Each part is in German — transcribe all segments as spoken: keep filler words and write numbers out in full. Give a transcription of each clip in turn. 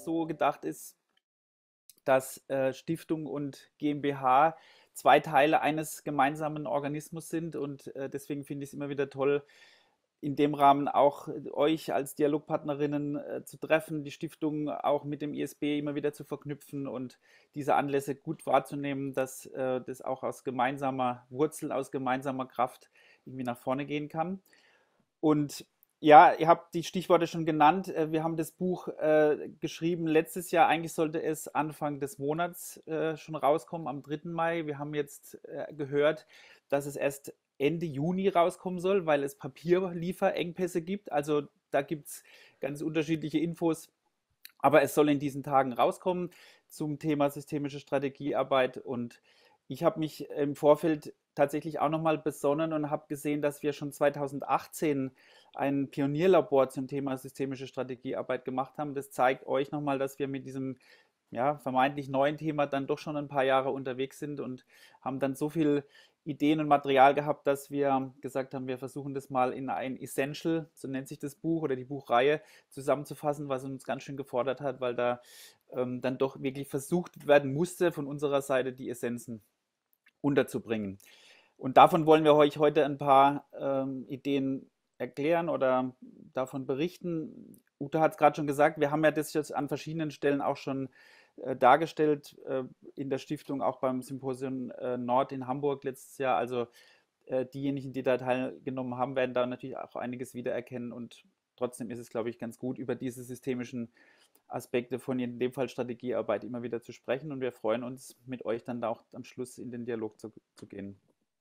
so gedacht ist, dass äh, Stiftung und GmbH zwei Teile eines gemeinsamen Organismus sind und äh, deswegen finde ich es immer wieder toll, in dem Rahmen auch euch als Dialogpartnerinnen äh, zu treffen, die Stiftung auch mit dem I S B immer wieder zu verknüpfen und diese Anlässe gut wahrzunehmen, dass äh, das auch aus gemeinsamer Wurzel, aus gemeinsamer Kraft irgendwie nach vorne gehen kann. Und ja, ihr habt die Stichworte schon genannt. Äh, Wir haben das Buch äh, geschrieben letztes Jahr. Eigentlich sollte es Anfang des Monats äh, schon rauskommen, am dritten Mai. Wir haben jetzt äh, gehört, dass es erst Ende Juni rauskommen soll, weil es Papierlieferengpässe gibt. Also da gibt es ganz unterschiedliche Infos. Aber es soll in diesen Tagen rauskommen zum Thema systemische Strategiearbeit. Und ich habe mich im Vorfeld tatsächlich auch nochmal besonnen und habe gesehen, dass wir schon zweitausendachtzehn ein Pionierlabor zum Thema systemische Strategiearbeit gemacht haben. Das zeigt euch nochmal, dass wir mit diesem ja, vermeintlich neuen Thema dann doch schon ein paar Jahre unterwegs sind und haben dann so viel Ideen und Material gehabt, dass wir gesagt haben, wir versuchen das mal in ein Essential, so nennt sich das Buch oder die Buchreihe, zusammenzufassen, was uns ganz schön gefordert hat, weil da ähm, dann doch wirklich versucht werden musste, von unserer Seite die Essenzen unterzubringen. Und davon wollen wir euch heute ein paar ähm, Ideen erklären oder davon berichten. Ute hat es gerade schon gesagt, wir haben ja das jetzt an verschiedenen Stellen auch schon äh, dargestellt, äh, in der Stiftung, auch beim Symposium äh, Nord in Hamburg letztes Jahr. Also äh, diejenigen, die da teilgenommen haben, werden da natürlich auch einiges wiedererkennen. Und trotzdem ist es, glaube ich, ganz gut, über diese systemischen Aspekte von in dem Fall Strategiearbeit immer wieder zu sprechen. Und wir freuen uns, mit euch dann da auch am Schluss in den Dialog zu, zu gehen.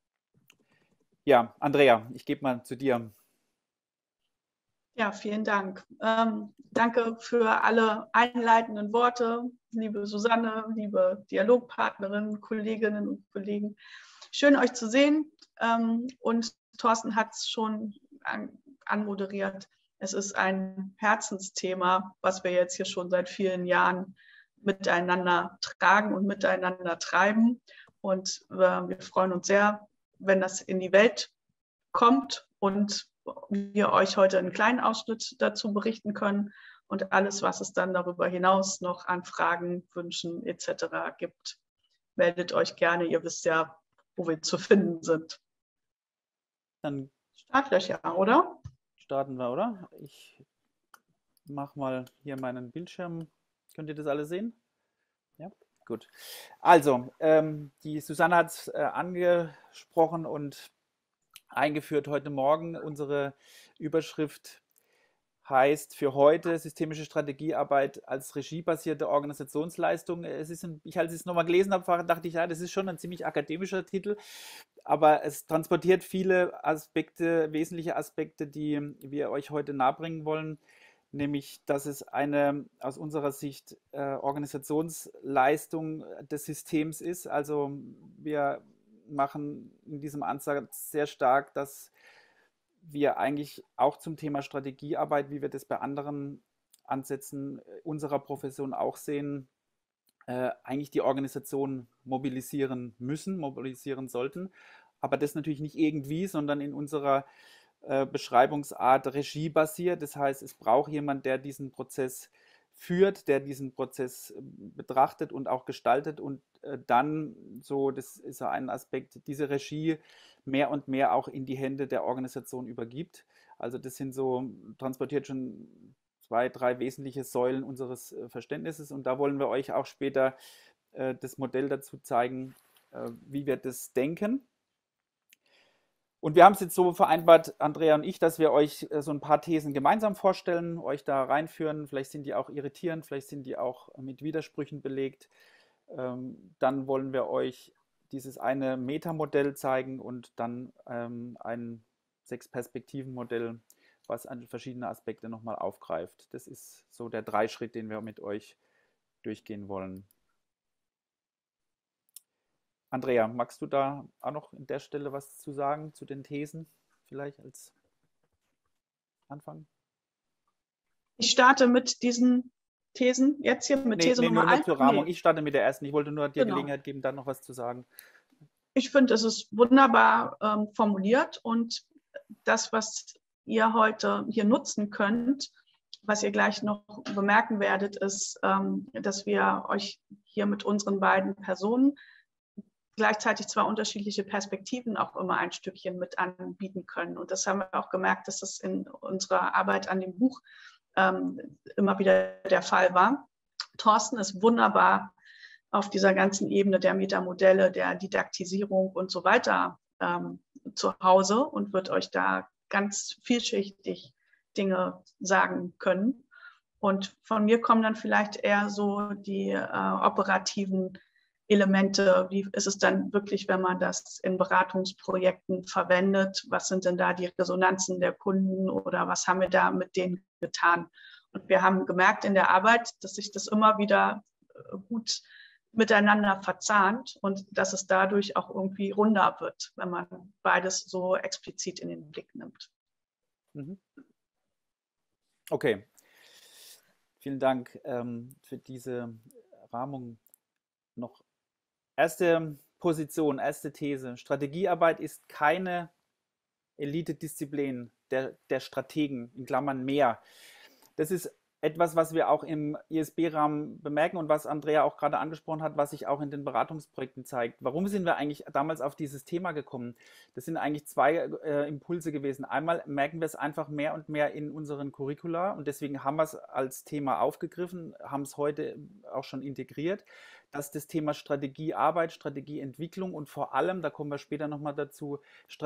Ja, Andrea, ich gebe mal zu dir. Ja, vielen Dank. Ähm, danke für alle einleitenden Worte, liebe Susanne, liebe Dialogpartnerinnen, Kolleginnen und Kollegen. Schön, euch zu sehen. Ähm, und Thorsten hat es schon an, anmoderiert. Es ist ein Herzensthema, was wir jetzt hier schon seit vielen Jahren miteinander tragen und miteinander treiben. Und äh, wir freuen uns sehr, wenn das in die Welt kommt und wir euch heute einen kleinen Ausschnitt dazu berichten können und alles, was es dann darüber hinaus noch an Fragen, Wünschen et cetera gibt, meldet euch gerne. Ihr wisst ja, wo wir zu finden sind. Dann Startlöcher, oder? Starten wir, oder? Ich mache mal hier meinen Bildschirm. Könnt ihr das alle sehen? Ja, gut. Also, ähm, die Susanne hat es äh, angesprochen und eingeführt heute Morgen. Unsere Überschrift heißt für heute systemische Strategiearbeit als regiebasierte Organisationsleistung. Es ist ein, ich, als ich es nochmal gelesen habe, dachte ich, ja, das ist schon ein ziemlich akademischer Titel, aber es transportiert viele Aspekte, wesentliche Aspekte, die wir euch heute nahebringen wollen, nämlich, dass es eine aus unserer Sicht äh, Organisationsleistung des Systems ist. Also wir machen in diesem Ansatz sehr stark, dass wir eigentlich auch zum Thema Strategiearbeit, wie wir das bei anderen Ansätzen unserer Profession auch sehen, äh, eigentlich die Organisation mobilisieren müssen, mobilisieren sollten. Aber das natürlich nicht irgendwie, sondern in unserer äh, Beschreibungsart regiebasiert. Das heißt, es braucht jemand, der diesen Prozess führt, der diesen Prozess betrachtet und auch gestaltet und äh, dann, so, das ist ja ein Aspekt, diese Regie mehr und mehr auch in die Hände der Organisation übergibt. Also das sind so, transportiert schon zwei, drei wesentliche Säulen unseres äh, Verständnisses und da wollen wir euch auch später äh, das Modell dazu zeigen, äh, wie wir das denken. Und wir haben es jetzt so vereinbart, Andrea und ich, dass wir euch so ein paar Thesen gemeinsam vorstellen, euch da reinführen. Vielleicht sind die auch irritierend, vielleicht sind die auch mit Widersprüchen belegt. Ähm, dann wollen wir euch dieses eine Metamodell zeigen und dann ähm, ein Sechs-Perspektiven-Modell, was an verschiedene Aspekte nochmal aufgreift. Das ist so der Dreischritt, den wir mit euch durchgehen wollen. Andrea, magst du da auch noch an der Stelle was zu sagen, zu den Thesen vielleicht als Anfang? Ich starte mit diesen Thesen, jetzt hier mit nee, These nee, Nummer nur, eins. Nur zur Rahmung. Nee. Ich starte mit der ersten. Ich wollte nur dir Genau. Gelegenheit geben, dann noch was zu sagen. Ich finde, es ist wunderbar ähm, formuliert und das, was ihr heute hier nutzen könnt, was ihr gleich noch bemerken werdet, ist, ähm, dass wir euch hier mit unseren beiden Personen gleichzeitig zwei unterschiedliche Perspektiven auch immer ein Stückchen mit anbieten können. Und das haben wir auch gemerkt, dass das in unserer Arbeit an dem Buch ähm, immer wieder der Fall war. Thorsten ist wunderbar auf dieser ganzen Ebene der Metamodelle, der Didaktisierung und so weiter ähm, zu Hause und wird euch da ganz vielschichtig Dinge sagen können. Und von mir kommen dann vielleicht eher so die äh, operativen Elemente. Wie ist es dann wirklich, wenn man das in Beratungsprojekten verwendet? Was sind denn da die Resonanzen der Kunden oder was haben wir da mit denen getan? Und wir haben gemerkt in der Arbeit, dass sich das immer wieder gut miteinander verzahnt und dass es dadurch auch irgendwie runder wird, wenn man beides so explizit in den Blick nimmt. Mhm. Okay, vielen Dank ähm, für diese Rahmung. Noch erste Position, erste These. Strategiearbeit ist keine Elite-Disziplin der, der Strategen, in Klammern mehr. Das ist etwas, was wir auch im I S B-Rahmen bemerken und was Andrea auch gerade angesprochen hat, was sich auch in den Beratungsprojekten zeigt. Warum sind wir eigentlich damals auf dieses Thema gekommen? Das sind eigentlich zwei äh, Impulse gewesen. Einmal merken wir es einfach mehr und mehr in unseren Curricula und deswegen haben wir es als Thema aufgegriffen, haben es heute auch schon integriert, dass das Thema Strategiearbeit, Strategieentwicklung und vor allem, da kommen wir später nochmal dazu,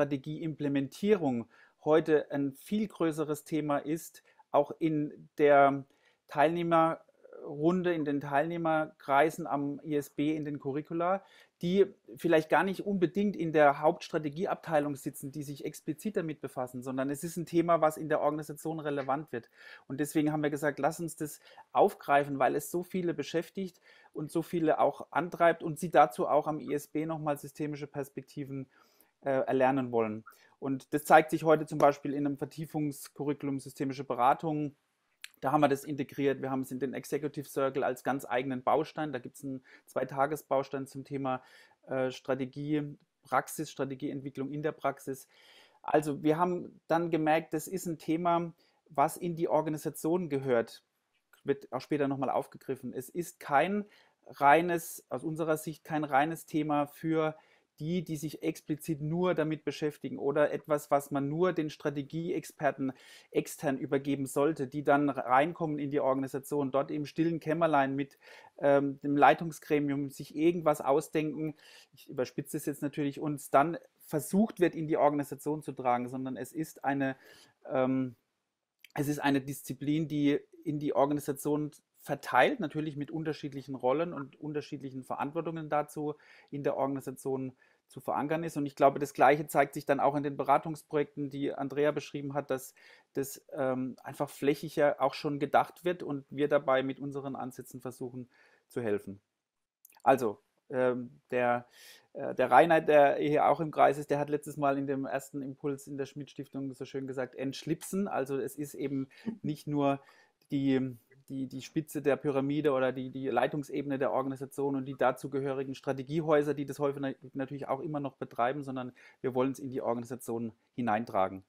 Strategieimplementierung heute ein viel größeres Thema ist, auch in der Teilnehmerrunde, in den Teilnehmerkreisen am I S B, in den Curricula, die vielleicht gar nicht unbedingt in der Hauptstrategieabteilung sitzen, die sich explizit damit befassen, sondern es ist ein Thema, was in der Organisation relevant wird. Und deswegen haben wir gesagt, lass uns das aufgreifen, weil es so viele beschäftigt und so viele auch antreibt und sie dazu auch am I S B nochmal systemische Perspektiven äh, erlernen wollen. Und das zeigt sich heute zum Beispiel in einem Vertiefungscurriculum systemische Beratung. Da haben wir das integriert. Wir haben es in den Executive Circle als ganz eigenen Baustein. Da gibt es einen Zweitagesbaustein zum Thema äh, Strategie, Praxis, Strategieentwicklung in der Praxis. Also wir haben dann gemerkt, das ist ein Thema, was in die Organisation gehört. Wird auch später nochmal aufgegriffen. Es ist kein reines, aus unserer Sicht kein reines Thema für die, die sich explizit nur damit beschäftigen oder etwas, was man nur den Strategieexperten extern übergeben sollte, die dann reinkommen in die Organisation, dort im stillen Kämmerlein mit ähm, dem Leitungsgremium sich irgendwas ausdenken, ich überspitze es jetzt natürlich, uns dann versucht wird, in die Organisation zu tragen, sondern es ist eine, ähm, es ist eine Disziplin, die in die Organisation verteilt, natürlich mit unterschiedlichen Rollen und unterschiedlichen Verantwortungen dazu in der Organisation zu verankern ist. Und ich glaube, das Gleiche zeigt sich dann auch in den Beratungsprojekten, die Andrea beschrieben hat, dass das ähm, einfach flächiger auch schon gedacht wird und wir dabei mit unseren Ansätzen versuchen zu helfen. Also, ähm, der, äh, der Rainer, der hier auch im Kreis ist, der hat letztes Mal in dem ersten Impuls in der Schmidt-Stiftung so schön gesagt, entschlipsen. Also es ist eben nicht nur die Die, die Spitze der Pyramide oder die, die Leitungsebene der Organisation und die dazugehörigen Strategiehäuser, die das häufig natürlich auch immer noch betreiben, sondern wir wollen es in die Organisation hineintragen.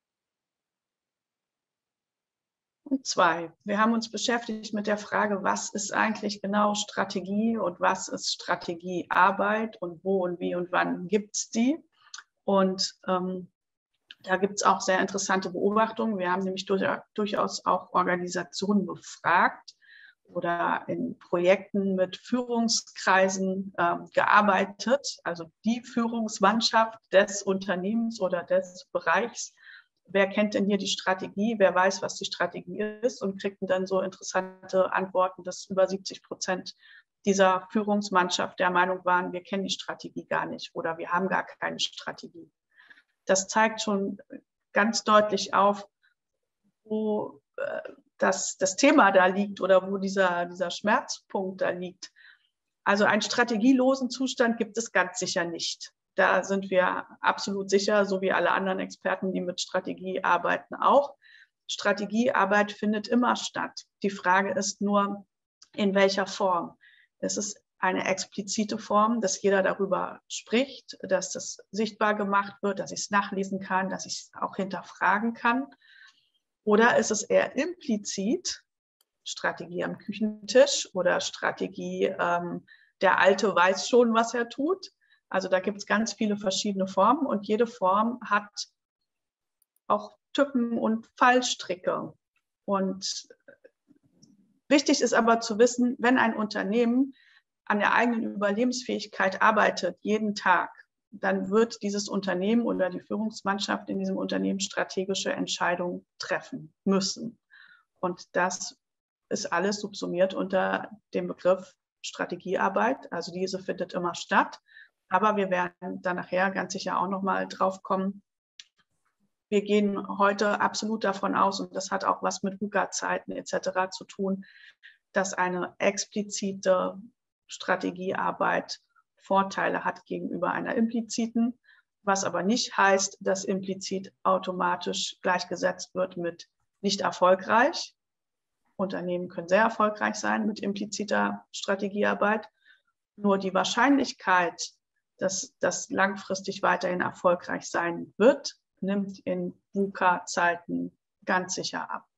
Und zwei, wir haben uns beschäftigt mit der Frage, was ist eigentlich genau Strategie und was ist Strategiearbeit und wo und wie und wann gibt es die? Und ähm, da gibt es auch sehr interessante Beobachtungen. Wir haben nämlich durch, durchaus auch Organisationen befragt oder in Projekten mit Führungskreisen äh, gearbeitet, also die Führungsmannschaft des Unternehmens oder des Bereichs. Wer kennt denn hier die Strategie? Wer weiß, was die Strategie ist? Und kriegten dann so interessante Antworten, dass über siebzig Prozent dieser Führungsmannschaft der Meinung waren, wir kennen die Strategie gar nicht oder wir haben gar keine Strategie. Das zeigt schon ganz deutlich auf, wo äh, das, das Thema da liegt oder wo dieser, dieser Schmerzpunkt da liegt. Also einen strategielosen Zustand gibt es ganz sicher nicht. Da sind wir absolut sicher, so wie alle anderen Experten, die mit Strategie arbeiten, auch. Strategiearbeit findet immer statt. Die Frage ist nur, in welcher Form. Es ist eine explizite Form, dass jeder darüber spricht, dass das sichtbar gemacht wird, dass ich es nachlesen kann, dass ich es auch hinterfragen kann. Oder ist es eher implizit, Strategie am Küchentisch oder Strategie, ähm, der Alte weiß schon, was er tut. Also da gibt es ganz viele verschiedene Formen und jede Form hat auch Tücken und Fallstricke. Und wichtig ist aber zu wissen, wenn ein Unternehmen an der eigenen Überlebensfähigkeit arbeitet, jeden Tag, dann wird dieses Unternehmen oder die Führungsmannschaft in diesem Unternehmen strategische Entscheidungen treffen müssen. Und das ist alles subsumiert unter dem Begriff Strategiearbeit. Also diese findet immer statt. Aber wir werden dann nachher ganz sicher auch noch mal drauf kommen. Wir gehen heute absolut davon aus, und das hat auch was mit VUCA-Zeiten et cetera zu tun, dass eine explizite Strategiearbeit Vorteile hat gegenüber einer impliziten, was aber nicht heißt, dass implizit automatisch gleichgesetzt wird mit nicht erfolgreich. Unternehmen können sehr erfolgreich sein mit impliziter Strategiearbeit. Nur die Wahrscheinlichkeit, dass das langfristig weiterhin erfolgreich sein wird, nimmt in VUCA-Zeiten ganz sicher ab.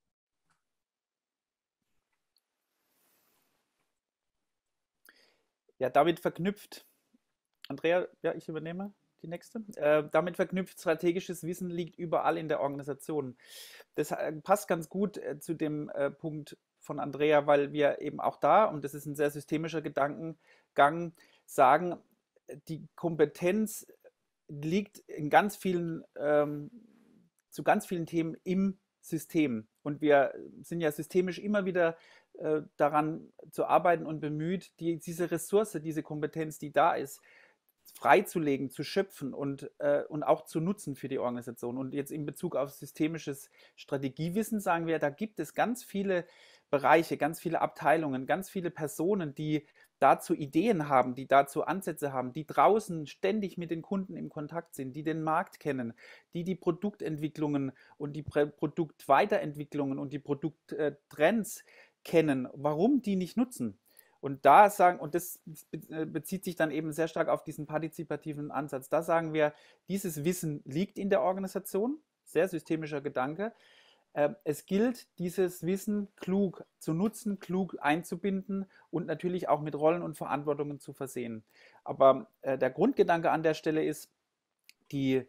Ja, damit verknüpft, Andrea, ja, ich übernehme die nächste. Äh, damit verknüpft, strategisches Wissen liegt überall in der Organisation. Das äh, passt ganz gut äh, zu dem äh, Punkt von Andrea, weil wir eben auch da, und das ist ein sehr systemischer Gedankengang, sagen, die Kompetenz liegt in ganz vielen, ähm, zu ganz vielen Themen im System. Und wir sind ja systemisch immer wieder äh, daran zu arbeiten und bemüht, die, diese Ressource, diese Kompetenz, die da ist, freizulegen, zu schöpfen und, äh, und auch zu nutzen für die Organisation. Und jetzt in Bezug auf systemisches Strategiewissen sagen wir, da gibt es ganz viele Bereiche, ganz viele Abteilungen, ganz viele Personen, die dazu Ideen haben, die dazu Ansätze haben, die draußen ständig mit den Kunden im Kontakt sind, die den Markt kennen, die die Produktentwicklungen und die Produktweiterentwicklungen und die Produkttrends kennen. Warum die nicht nutzen? Und da sagen, und das bezieht sich dann eben sehr stark auf diesen partizipativen Ansatz, da sagen wir, dieses Wissen liegt in der Organisation, sehr systemischer Gedanke. Es gilt, dieses Wissen klug zu nutzen, klug einzubinden und natürlich auch mit Rollen und Verantwortungen zu versehen. Aber der Grundgedanke an der Stelle ist, die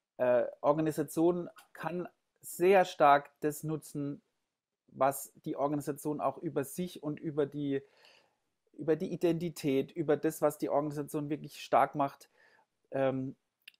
Organisation kann sehr stark das nutzen, was die Organisation auch über sich und über die über die Identität, über das, was die Organisation wirklich stark macht, ähm,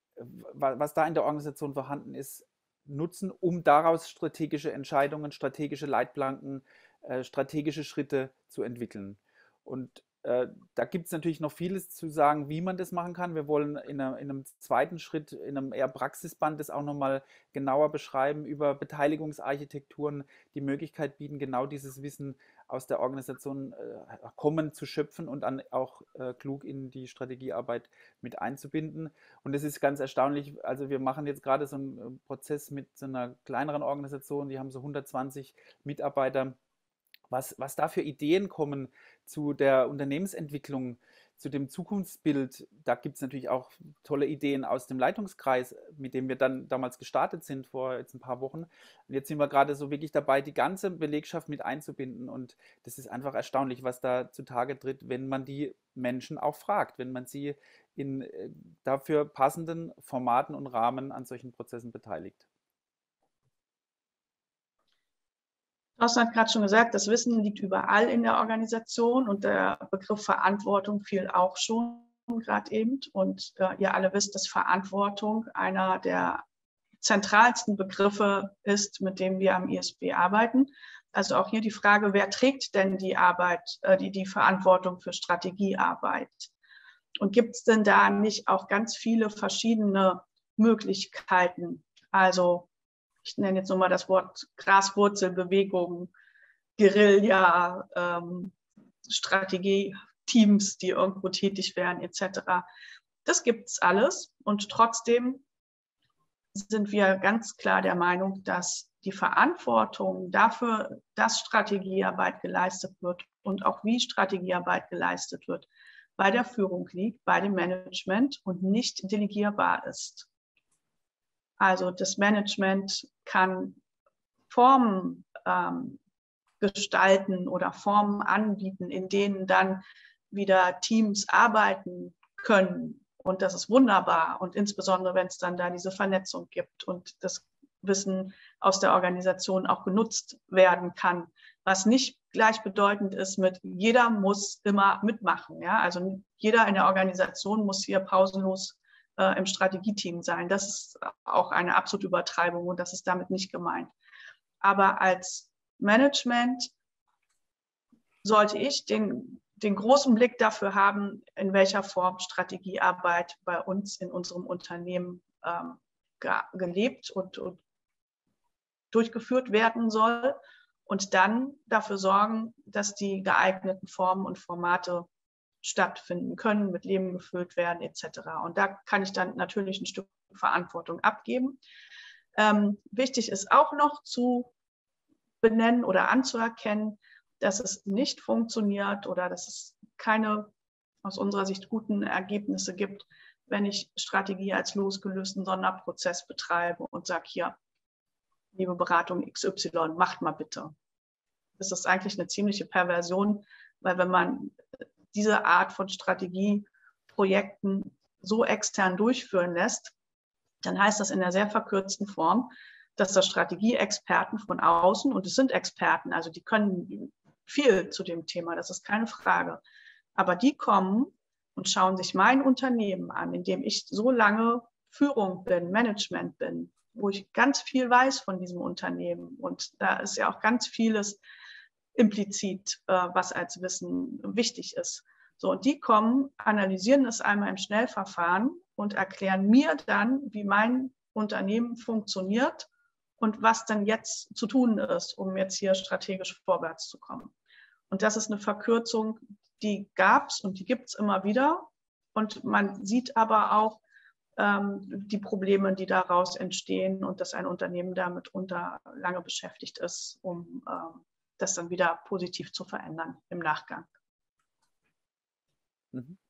was da in der Organisation vorhanden ist, nutzen, um daraus strategische Entscheidungen, strategische Leitplanken, äh, strategische Schritte zu entwickeln. Und äh, da gibt es natürlich noch vieles zu sagen, wie man das machen kann. Wir wollen in, einer, in einem zweiten Schritt, in einem eher Praxisband, das auch nochmal genauer beschreiben, über Beteiligungsarchitekturen die Möglichkeit bieten, genau dieses Wissen aus der Organisation äh, kommen zu schöpfen und dann auch äh, klug in die Strategiearbeit mit einzubinden. Und das ist ganz erstaunlich. Also wir machen jetzt gerade so einen Prozess mit so einer kleineren Organisation, die haben so hundertzwanzig Mitarbeiter. Was, was da für Ideen kommen zu der Unternehmensentwicklung, zu dem Zukunftsbild, da gibt es natürlich auch tolle Ideen aus dem Leitungskreis, mit dem wir dann damals gestartet sind, vor jetzt ein paar Wochen. Und jetzt sind wir gerade so wirklich dabei, die ganze Belegschaft mit einzubinden. Und das ist einfach erstaunlich, was da zutage tritt, wenn man die Menschen auch fragt, wenn man sie in äh, dafür passenden Formaten und Rahmen an solchen Prozessen beteiligt. Thorsten hat gerade schon gesagt, das Wissen liegt überall in der Organisation und der Begriff Verantwortung fiel auch schon gerade eben. Und äh, ihr alle wisst, dass Verantwortung einer der zentralsten Begriffe ist, mit dem wir am I S B arbeiten. Also auch hier die Frage, wer trägt denn die Arbeit, äh, die, die Verantwortung für Strategiearbeit? Und gibt es denn da nicht auch ganz viele verschiedene Möglichkeiten? Also ich nenne jetzt nochmal das Wort Graswurzelbewegung, Guerilla, ähm, Strategie-Teams, die irgendwo tätig werden, et cetera. Das gibt es alles und trotzdem sind wir ganz klar der Meinung, dass die Verantwortung dafür, dass Strategiearbeit geleistet wird und auch wie Strategiearbeit geleistet wird, bei der Führung liegt, bei dem Management und nicht delegierbar ist. Also das Management kann Formen ähm, gestalten oder Formen anbieten, in denen dann wieder Teams arbeiten können. Und das ist wunderbar. Und insbesondere, wenn es dann da diese Vernetzung gibt und das Wissen aus der Organisation auch genutzt werden kann, was nicht gleichbedeutend ist mit jeder muss immer mitmachen. Ja? Also jeder in der Organisation muss hier pausenlos äh, im Strategieteam sein. Das ist auch eine absolute Übertreibung und das ist damit nicht gemeint. Aber als Management sollte ich den, den großen Blick dafür haben, in welcher Form Strategiearbeit bei uns in unserem Unternehmen ähm, ge gelebt und, und durchgeführt werden soll und dann dafür sorgen, dass die geeigneten Formen und Formate stattfinden können, mit Leben gefüllt werden et cetera. Und da kann ich dann natürlich ein Stück Verantwortung abgeben. Ähm, wichtig ist auch noch zu benennen oder anzuerkennen, dass es nicht funktioniert oder dass es keine aus unserer Sicht guten Ergebnisse gibt, wenn ich Strategie als losgelösten Sonderprozess betreibe und sage, hier, liebe Beratung X Y, macht mal bitte. Das ist eigentlich eine ziemliche Perversion, weil wenn man diese Art von Strategieprojekten so extern durchführen lässt, dann heißt das in der sehr verkürzten Form, dass das Strategieexperten von außen, und es sind Experten, also die können viel zu dem Thema, das ist keine Frage, aber die kommen und schauen sich mein Unternehmen an, in dem ich so lange Führung bin, Management bin, wo ich ganz viel weiß von diesem Unternehmen und da ist ja auch ganz vieles implizit, was als Wissen wichtig ist. So, und die kommen, analysieren es einmal im Schnellverfahren und erklären mir dann, wie mein Unternehmen funktioniert und was dann jetzt zu tun ist, um jetzt hier strategisch vorwärts zu kommen. Und das ist eine Verkürzung, die gab es und die gibt es immer wieder. Und man sieht aber auch ähm, die Probleme, die daraus entstehen und dass ein Unternehmen damit unter lange beschäftigt ist, um ähm, das dann wieder positiv zu verändern im Nachgang. Mhm.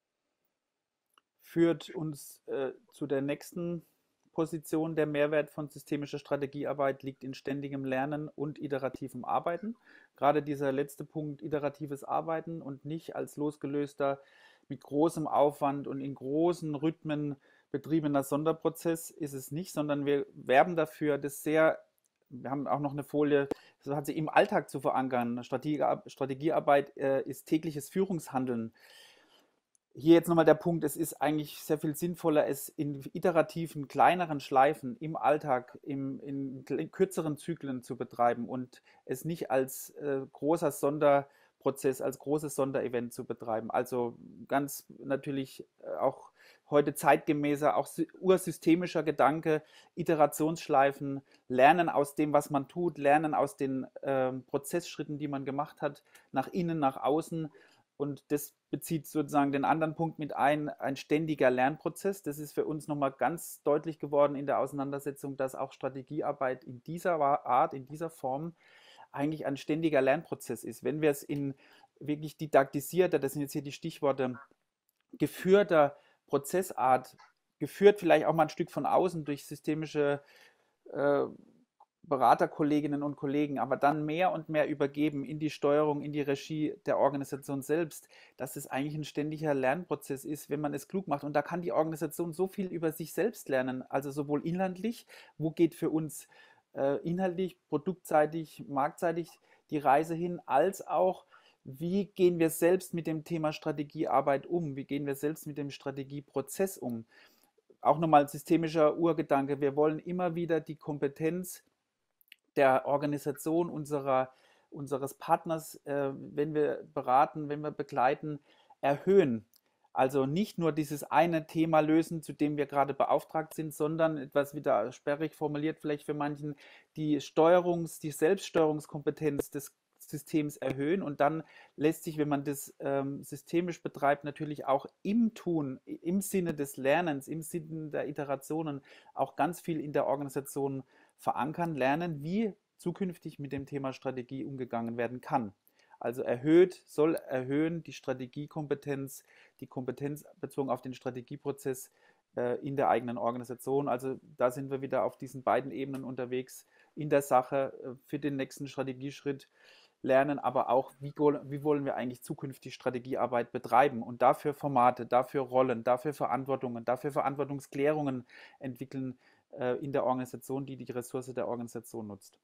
Führt uns äh, zu der nächsten Position. Der Mehrwert von systemischer Strategiearbeit liegt in ständigem Lernen und iterativem Arbeiten. Gerade dieser letzte Punkt, iteratives Arbeiten und nicht als losgelöster, mit großem Aufwand und in großen Rhythmen betriebener Sonderprozess ist es nicht, sondern wir werben dafür, das sehr, wir haben auch noch eine Folie, so hat sie im Alltag zu verankern. Strategie, Strategiearbeit äh, ist tägliches Führungshandeln. Hier jetzt nochmal der Punkt, es ist eigentlich sehr viel sinnvoller, es in iterativen, kleineren Schleifen im Alltag, im, in kürzeren Zyklen zu betreiben und es nicht als äh, großer Sonderprozess, als großes Sonderevent zu betreiben. Also ganz natürlich äh, auch heute zeitgemäßer, auch ursystemischer Gedanke, Iterationsschleifen, Lernen aus dem, was man tut, Lernen aus den äh, Prozessschritten, die man gemacht hat, nach innen, nach außen. Und das bezieht sozusagen den anderen Punkt mit ein, ein ständiger Lernprozess. Das ist für uns nochmal ganz deutlich geworden in der Auseinandersetzung, dass auch Strategiearbeit in dieser Art, in dieser Form eigentlich ein ständiger Lernprozess ist. Wenn wir es in wirklich didaktisierter, das sind jetzt hier die Stichworte, geführter Prozessart, geführt vielleicht auch mal ein Stück von außen durch systemische äh, Beraterkolleginnen und Kollegen, aber dann mehr und mehr übergeben in die Steuerung, in die Regie der Organisation selbst, dass es eigentlich ein ständiger Lernprozess ist, wenn man es klug macht. Und da kann die Organisation so viel über sich selbst lernen, also sowohl inhaltlich, wo geht für uns äh, inhaltlich, produktseitig, marktseitig die Reise hin, als auch, wie gehen wir selbst mit dem Thema Strategiearbeit um, wie gehen wir selbst mit dem Strategieprozess um. Auch nochmal systemischer Urgedanke, wir wollen immer wieder die Kompetenz der Organisation unserer, unseres Partners, äh, wenn wir beraten, wenn wir begleiten, erhöhen. Also nicht nur dieses eine Thema lösen, zu dem wir gerade beauftragt sind, sondern etwas wieder sperrig formuliert, vielleicht für manchen, die Steuerungs-, die Selbststeuerungskompetenz des Systems erhöhen und dann lässt sich, wenn man das ähm, systemisch betreibt, natürlich auch im Tun, im Sinne des Lernens, im Sinne der Iterationen auch ganz viel in der Organisation verankern, lernen, wie zukünftig mit dem Thema Strategie umgegangen werden kann. Also erhöht, soll erhöhen die Strategiekompetenz, die Kompetenz bezogen auf den Strategieprozess äh, in der eigenen Organisation. Also da sind wir wieder auf diesen beiden Ebenen unterwegs, in der Sache äh, für den nächsten Strategieschritt lernen, aber auch, wie, wie wollen wir eigentlich zukünftig Strategiearbeit betreiben und dafür Formate, dafür Rollen, dafür Verantwortungen, dafür Verantwortungsklärungen entwickeln äh, in der Organisation, die die Ressource der Organisation nutzt.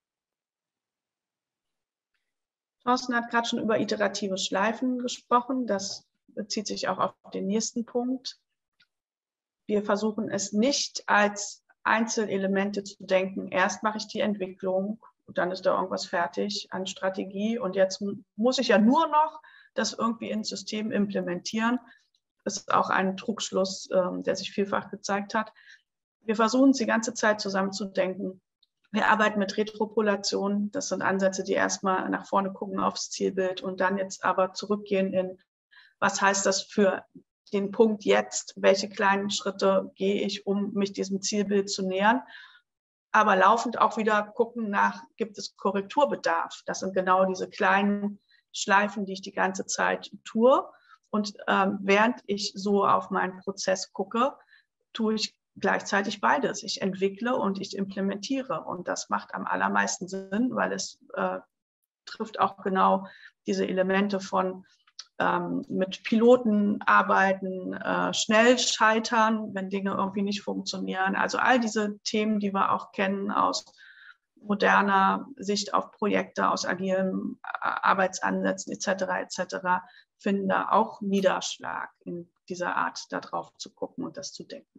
Thorsten hat gerade schon über iterative Schleifen gesprochen. Das bezieht sich auch auf den nächsten Punkt. Wir versuchen es nicht als Einzelelemente zu denken. Erst mache ich die Entwicklung und dann ist da irgendwas fertig an Strategie und jetzt muss ich ja nur noch das irgendwie ins System implementieren. Das ist auch ein Trugschluss, der sich vielfach gezeigt hat. Wir versuchen es die ganze Zeit zusammenzudenken. Wir arbeiten mit Retropolation. Das sind Ansätze, die erstmal nach vorne gucken aufs Zielbild und dann jetzt aber zurückgehen in, was heißt das für den Punkt jetzt? Welche kleinen Schritte gehe ich, um mich diesem Zielbild zu nähern? Aber laufend auch wieder gucken nach, gibt es Korrekturbedarf? Das sind genau diese kleinen Schleifen, die ich die ganze Zeit tue. Und ähm, während ich so auf meinen Prozess gucke, tue ich gleichzeitig beides. Ich entwickle und ich implementiere. Und das macht am allermeisten Sinn, weil es äh, trifft auch genau diese Elemente von ähm, mit Piloten arbeiten, äh, schnell scheitern, wenn Dinge irgendwie nicht funktionieren. Also all diese Themen, die wir auch kennen aus moderner Sicht auf Projekte, aus agilen Arbeitsansätzen et cetera et cetera, finden da auch Niederschlag in dieser Art, da drauf zu gucken und das zu denken.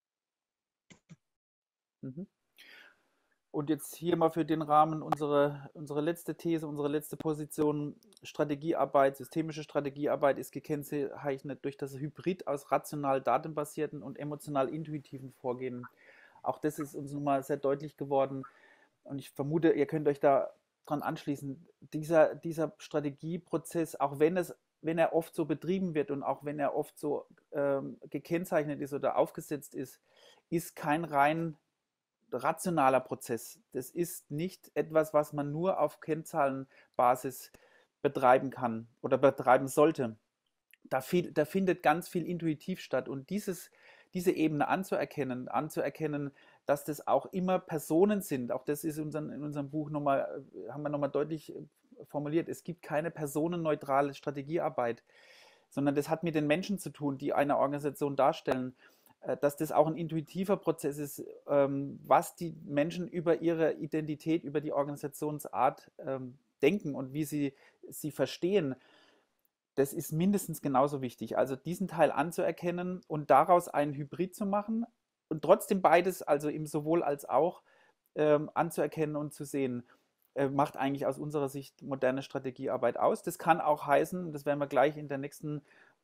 Und jetzt hier mal für den Rahmen unsere, unsere letzte These, unsere letzte Position. Strategiearbeit, systemische Strategiearbeit ist gekennzeichnet durch das Hybrid aus rational datenbasierten und emotional intuitiven Vorgehen. Auch das ist uns nun mal sehr deutlich geworden. Und ich vermute, ihr könnt euch da dran anschließen. Dieser, dieser Strategieprozess, auch wenn, es, wenn er oft so betrieben wird und auch wenn er oft so ähm, gekennzeichnet ist oder aufgesetzt ist, ist kein rein rationaler Prozess. Das ist nicht etwas, was man nur auf Kennzahlenbasis betreiben kann oder betreiben sollte. Da, viel, da findet ganz viel intuitiv statt. Und dieses, diese Ebene anzuerkennen, anzuerkennen, dass das auch immer Personen sind, auch das ist in unserem, in unserem Buch nochmal, haben wir nochmal deutlich formuliert, es gibt keine personenneutrale Strategiearbeit, sondern das hat mit den Menschen zu tun, die eine Organisation darstellen, dass das auch ein intuitiver Prozess ist, was die Menschen über ihre Identität, über die Organisationsart denken und wie sie sie verstehen. Das ist mindestens genauso wichtig. Also diesen Teil anzuerkennen und daraus einen Hybrid zu machen und trotzdem beides, also im sowohl als auch, ähm, anzuerkennen und zu sehen, äh, macht eigentlich aus unserer Sicht moderne Strategiearbeit aus. Das kann auch heißen, das werden wir gleich in der nächsten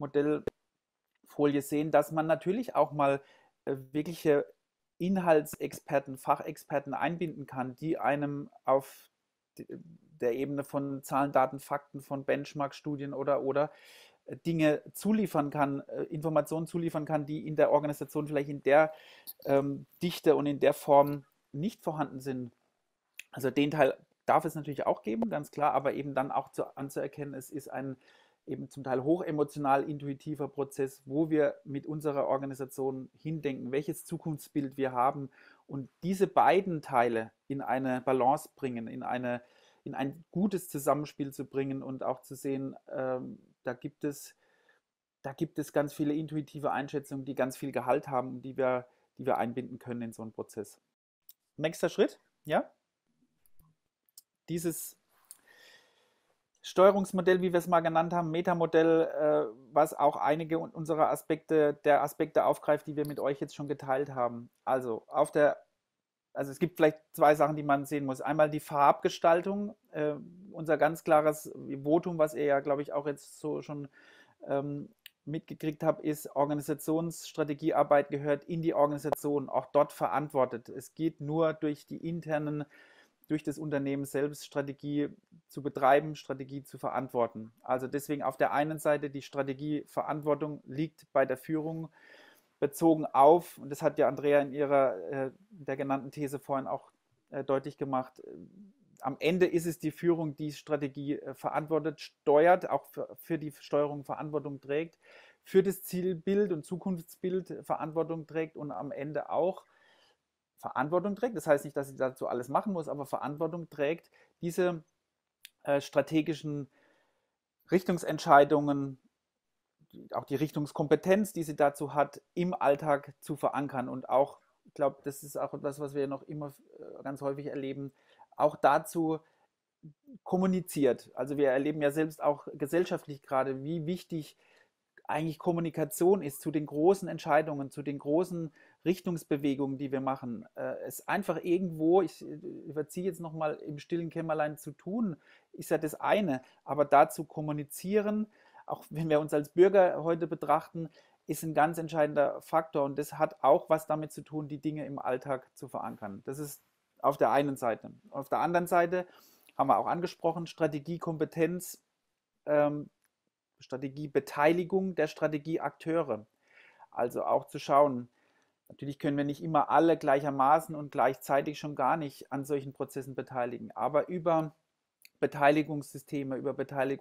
Modellfolie sehen, dass man natürlich auch mal äh, wirkliche Inhaltsexperten, Fachexperten einbinden kann, die einem auf der Ebene von Zahlen, Daten, Fakten, von Benchmark-Studien oder, oder Dinge zuliefern kann, Informationen zuliefern kann, die in der Organisation vielleicht in der ähm, Dichte und in der Form nicht vorhanden sind. Also den Teil darf es natürlich auch geben, ganz klar, aber eben dann auch zu, anzuerkennen, es ist ein eben zum Teil hochemotional intuitiver Prozess, wo wir mit unserer Organisation hindenken, welches Zukunftsbild wir haben und diese beiden Teile in eine Balance bringen, in, eine, in ein gutes Zusammenspiel zu bringen und auch zu sehen, ähm, da gibt es, da gibt es ganz viele intuitive Einschätzungen, die ganz viel Gehalt haben, die wir, die wir einbinden können in so einen Prozess. Nächster Schritt, ja? Dieses Steuerungsmodell, wie wir es mal genannt haben, Metamodell, äh, was auch einige unserer Aspekte, der Aspekte aufgreift, die wir mit euch jetzt schon geteilt haben. Also auf der, also es gibt vielleicht zwei Sachen, die man sehen muss. Einmal die Farbgestaltung, äh, unser ganz klares Votum, was ihr ja, glaube ich, auch jetzt so schon ähm, mitgekriegt habt, ist, Organisationsstrategiearbeit gehört in die Organisation, auch dort verantwortet. Es geht nur durch die internen durch das Unternehmen selbst Strategie zu betreiben, Strategie zu verantworten. Also deswegen auf der einen Seite die Strategieverantwortung liegt bei der Führung bezogen auf, und das hat ja Andrea in ihrer äh, der genannten These vorhin auch äh, deutlich gemacht, äh, am Ende ist es die Führung, die Strategie äh, verantwortet, steuert, auch für, für die Steuerung Verantwortung trägt. für das Zielbild und Zukunftsbild Verantwortung trägt und am Ende auch Verantwortung trägt. Das heißt nicht, dass sie dazu alles machen muss, aber Verantwortung trägt, diese äh, strategischen Richtungsentscheidungen, auch die Richtungskompetenz, die sie dazu hat, im Alltag zu verankern. Und auch, ich glaube, das ist auch etwas, was wir noch immer äh, ganz häufig erleben, auch dazu kommuniziert. Also wir erleben ja selbst auch gesellschaftlich gerade, wie wichtig eigentlich Kommunikation ist zu den großen Entscheidungen, zu den großen Richtungsbewegungen, die wir machen. Äh, es einfach irgendwo, ich überziehe jetzt nochmal im stillen Kämmerlein zu tun, ist ja das eine, aber dazu kommunizieren, auch wenn wir uns als Bürger heute betrachten, ist ein ganz entscheidender Faktor und das hat auch was damit zu tun, die Dinge im Alltag zu verankern. Das ist auf der einen Seite. Auf der anderen Seite haben wir auch angesprochen, Strategiekompetenz, ähm, Strategiebeteiligung der Strategieakteure. Also auch zu schauen, natürlich können wir nicht immer alle gleichermaßen und gleichzeitig schon gar nicht an solchen Prozessen beteiligen, aber über Beteiligungssysteme, über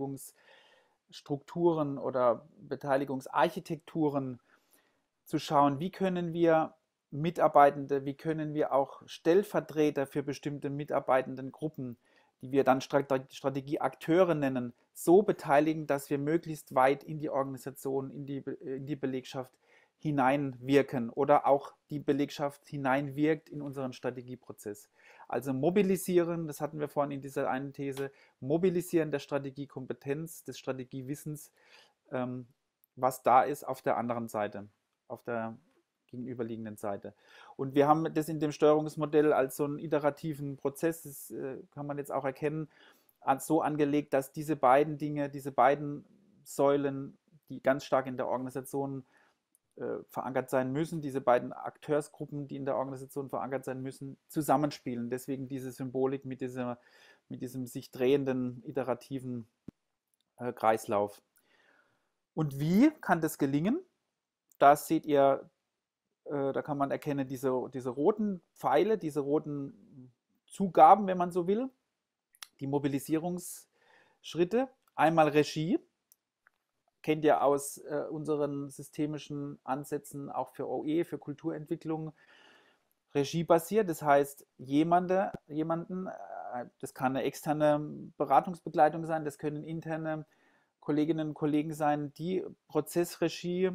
Beteiligungsstrukturen oder Beteiligungsarchitekturen zu schauen, wie können wir Mitarbeitende, wie können wir auch Stellvertreter für bestimmte Mitarbeitendengruppen, die wir dann Strategieakteure nennen, so beteiligen, dass wir möglichst weit in die Organisation, in die, in die Belegschaft hineinwirken oder auch die Belegschaft hineinwirkt in unseren Strategieprozess. Also mobilisieren, das hatten wir vorhin in dieser einen These, mobilisieren der Strategiekompetenz, des Strategiewissens, ähm, was da ist auf der anderen Seite, auf der gegenüberliegenden Seite. Und wir haben das in dem Steuerungsmodell als so einen iterativen Prozess, das äh, kann man jetzt auch erkennen, als so angelegt, dass diese beiden Dinge, diese beiden Säulen, die ganz stark in der Organisation äh, verankert sein müssen, diese beiden Akteursgruppen, die in der Organisation verankert sein müssen, zusammenspielen. Deswegen diese Symbolik mit, dieser, mit diesem sich drehenden, iterativen äh, Kreislauf. Und wie kann das gelingen? Das seht ihr, äh, da kann man erkennen, diese, diese roten Pfeile, diese roten Zugaben, wenn man so will, die Mobilisierungsschritte. Einmal Regie, kennt ihr aus äh, unseren systemischen Ansätzen auch für O E, für Kulturentwicklung, regiebasiert. Das heißt, jemande, jemanden, äh, das kann eine externe Beratungsbegleitung sein, das können interne Kolleginnen und Kollegen sein, die Prozessregie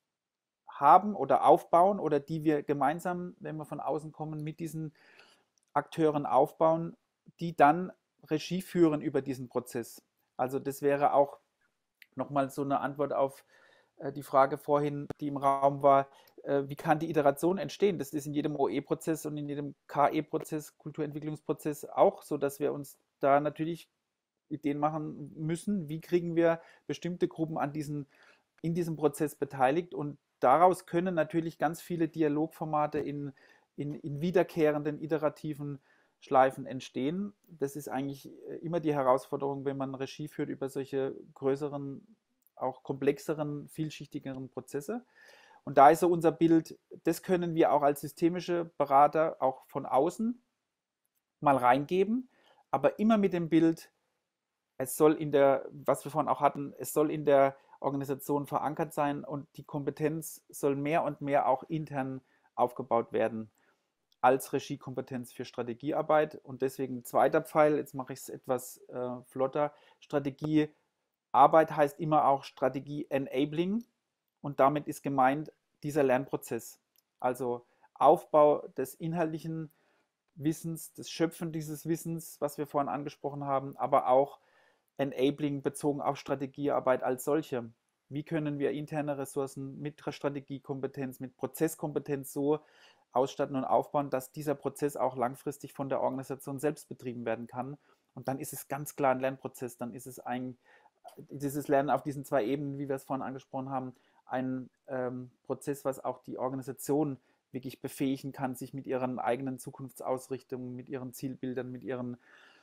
haben oder aufbauen oder die wir gemeinsam, wenn wir von außen kommen, mit diesen Akteuren aufbauen, die dann Regie führen über diesen Prozess. Also das wäre auch nochmal so eine Antwort auf äh, die Frage vorhin, die im Raum war, äh, wie kann die Iteration entstehen? Das ist in jedem O E-Prozess und in jedem K E-Prozess, Kulturentwicklungsprozess auch so, dass wir uns da natürlich Ideen machen müssen, wie kriegen wir bestimmte Gruppen an diesen, in diesem Prozess beteiligt und daraus können natürlich ganz viele Dialogformate in, in, in wiederkehrenden, iterativen Schleifen entstehen. Das ist eigentlich immer die Herausforderung, wenn man Regie führt über solche größeren, auch komplexeren, vielschichtigeren Prozesse. Und da ist so unser Bild, das können wir auch als systemische Berater auch von außen mal reingeben, aber immer mit dem Bild, es soll in der, was wir vorhin auch hatten, es soll in der Organisation verankert sein und die Kompetenz soll mehr und mehr auch intern aufgebaut werden als Regiekompetenz für Strategiearbeit. Und deswegen zweiter Pfeil, jetzt mache ich es etwas äh, flotter, Strategiearbeit heißt immer auch Strategie-Enabling und damit ist gemeint dieser Lernprozess. Also Aufbau des inhaltlichen Wissens, das Schöpfen dieses Wissens, was wir vorhin angesprochen haben, aber auch Enabling bezogen auf Strategiearbeit als solche. Wie können wir interne Ressourcen mit Strategiekompetenz, mit Prozesskompetenz so ausstatten und aufbauen, dass dieser Prozess auch langfristig von der Organisation selbst betrieben werden kann. Und dann ist es ganz klar ein Lernprozess, dann ist es ein, dieses Lernen auf diesen zwei Ebenen, wie wir es vorhin angesprochen haben, ein ähm, Prozess, was auch die Organisation wirklich befähigen kann, sich mit ihren eigenen Zukunftsausrichtungen, mit ihren Zielbildern, mit ihren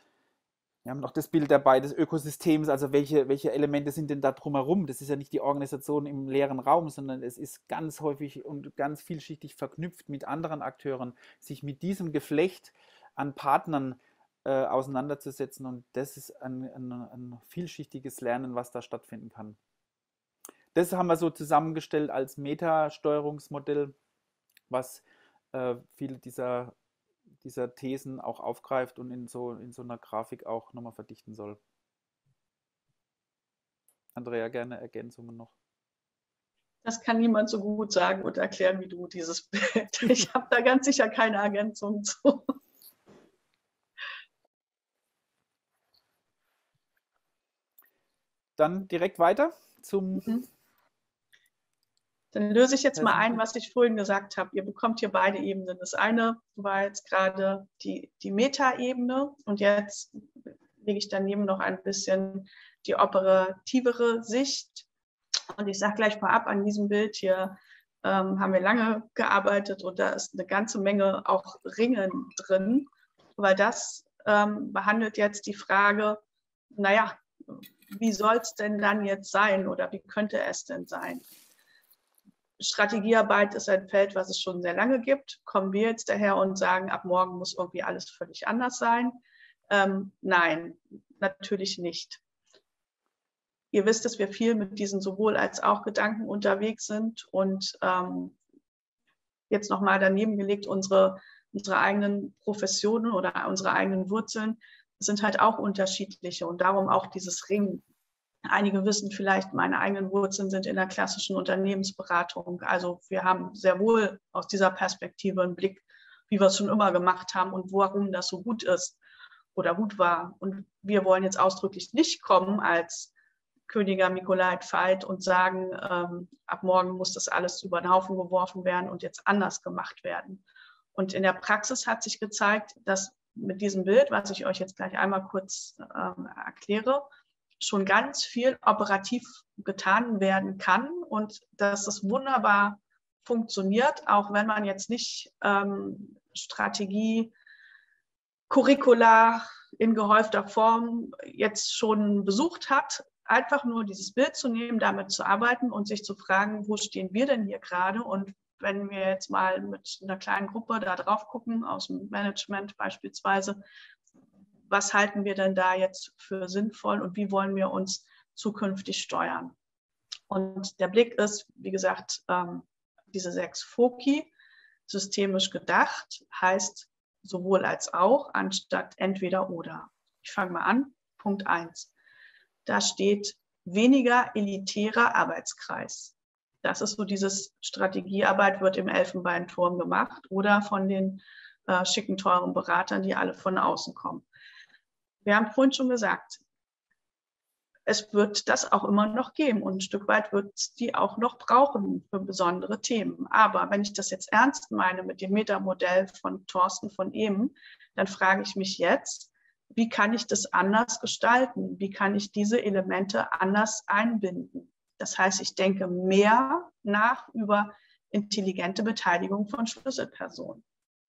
Wir haben noch das Bild dabei des Ökosystems, also welche, welche Elemente sind denn da drumherum? Das ist ja nicht die Organisation im leeren Raum, sondern es ist ganz häufig und ganz vielschichtig verknüpft mit anderen Akteuren, sich mit diesem Geflecht an Partnern äh, auseinanderzusetzen und das ist ein, ein, ein vielschichtiges Lernen, was da stattfinden kann. das haben wir so zusammengestellt als Meta-Steuerungsmodell, was äh, viele dieser, dieser Thesen auch aufgreift und in so, in so einer Grafik auch nochmal verdichten soll. Andrea, gerne Ergänzungen noch. Das kann niemand so gut sagen und erklären wie du, dieses Bild. Ich habe da ganz sicher keine Ergänzung zu. Dann direkt weiter zum... Mhm. Dann löse ich jetzt mal ein, was ich vorhin gesagt habe. Ihr bekommt hier beide Ebenen. Das eine war jetzt gerade die, die Meta-Ebene und jetzt lege ich daneben noch ein bisschen die operativere Sicht. Und ich sage gleich mal ab, an diesem Bild hier ähm, haben wir lange gearbeitet und da ist eine ganze Menge auch Ringen drin, weil das ähm, behandelt jetzt die Frage, naja, wie soll es denn dann jetzt sein oder wie könnte es denn sein? Strategiearbeit ist ein Feld, was es schon sehr lange gibt. Kommen wir jetzt daher und sagen, ab morgen muss irgendwie alles völlig anders sein? Ähm, nein, natürlich nicht. Ihr wisst, dass wir viel mit diesen sowohl als auch Gedanken unterwegs sind und ähm, jetzt nochmal daneben gelegt, unsere, unsere eigenen Professionen oder unsere eigenen Wurzeln sind halt auch unterschiedliche und darum auch dieses Ringen. Einige wissen vielleicht, meine eigenen Wurzeln sind in der klassischen Unternehmensberatung. Also wir haben sehr wohl aus dieser Perspektive einen Blick, wie wir es schon immer gemacht haben und warum das so gut ist oder gut war. Und wir wollen jetzt ausdrücklich nicht kommen als Königer Mikolait Veit und sagen, ähm, ab morgen muss das alles über den Haufen geworfen werden und jetzt anders gemacht werden. Und in der Praxis hat sich gezeigt, dass mit diesem Bild, was ich euch jetzt gleich einmal kurz ähm, erkläre, schon ganz viel operativ getan werden kann und dass es wunderbar funktioniert, auch wenn man jetzt nicht ähm, Strategie, Curricula in gehäufter Form jetzt schon besucht hat, einfach nur dieses Bild zu nehmen, damit zu arbeiten und sich zu fragen, wo stehen wir denn hier gerade? Und wenn wir jetzt mal mit einer kleinen Gruppe da drauf gucken, aus dem Management beispielsweise, was halten wir denn da jetzt für sinnvoll und wie wollen wir uns zukünftig steuern? Und der Blick ist, wie gesagt, ähm, diese sechs Foki, systemisch gedacht, heißt sowohl als auch, anstatt entweder oder. Ich fange mal an. Punkt eins. Da steht weniger elitärer Arbeitskreis. Das ist so dieses Strategiearbeit wird im Elfenbeinturm gemacht oder von den äh, schicken, teuren Beratern, die alle von außen kommen. Wir haben vorhin schon gesagt, es wird das auch immer noch geben und ein Stück weit wird es die auch noch brauchen für besondere Themen. Aber wenn ich das jetzt ernst meine mit dem Metamodell von Thorsten von eben, dann frage ich mich jetzt, wie kann ich das anders gestalten? Wie kann ich diese Elemente anders einbinden? Das heißt, ich denke mehr nach über intelligente Beteiligung von Schlüsselpersonen.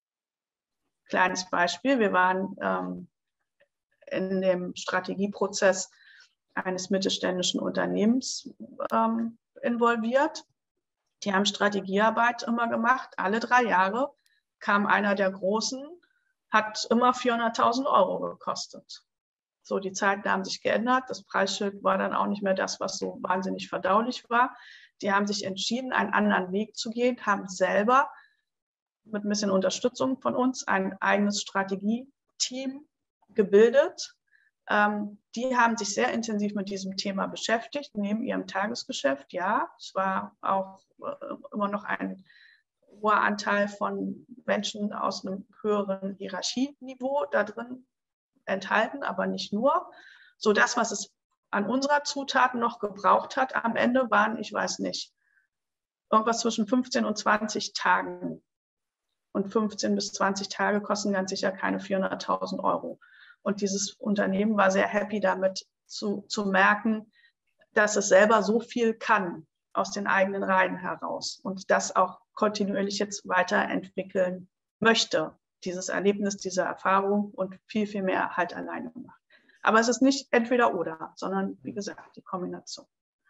Kleines Beispiel, wir waren ähm, in dem Strategieprozess eines mittelständischen Unternehmens ähm, involviert. Die haben Strategiearbeit immer gemacht. Alle drei Jahre kam einer der Großen, hat immer vierhunderttausend Euro gekostet. So, die Zeiten haben sich geändert. Das Preisschild war dann auch nicht mehr das, was so wahnsinnig verdaulich war. Die haben sich entschieden, einen anderen Weg zu gehen, haben selber mit ein bisschen Unterstützung von uns ein eigenes Strategieteam gebildet. Ähm, die haben sich sehr intensiv mit diesem Thema beschäftigt, neben ihrem Tagesgeschäft. Ja, es war auch äh, immer noch ein hoher Anteil von Menschen aus einem höheren Hierarchieniveau da drin enthalten, aber nicht nur. So das, was es an unserer Zutaten noch gebraucht hat, am Ende waren, ich weiß nicht, irgendwas zwischen fünfzehn und zwanzig Tagen. Und fünfzehn bis zwanzig Tage kosten ganz sicher keine vierhunderttausend Euro. Und dieses Unternehmen war sehr happy damit zu, zu merken, dass es selber so viel kann aus den eigenen Reihen heraus und das auch kontinuierlich jetzt weiterentwickeln möchte. Dieses Erlebnis, diese Erfahrung und viel, viel mehr halt alleine macht. Aber es ist nicht entweder oder, sondern wie gesagt, die Kombination.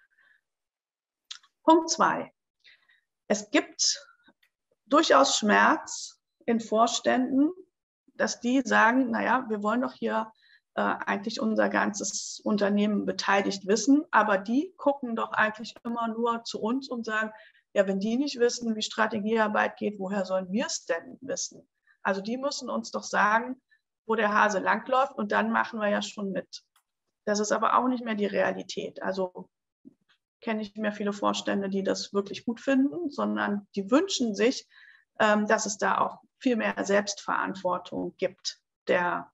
Punkt zwei. Es gibt durchaus Schmerz in Vorständen, dass die sagen, naja, wir wollen doch hier äh, eigentlich unser ganzes Unternehmen beteiligt wissen. Aber die gucken doch eigentlich immer nur zu uns und sagen, ja, wenn die nicht wissen, wie Strategiearbeit geht, woher sollen wir es denn wissen? Also die müssen uns doch sagen, wo der Hase langläuft und dann machen wir ja schon mit. Das ist aber auch nicht mehr die Realität. Also kenne ich mehr viele Vorstände, die das wirklich gut finden, sondern die wünschen sich, ähm, dass es da auch viel mehr Selbstverantwortung gibt der,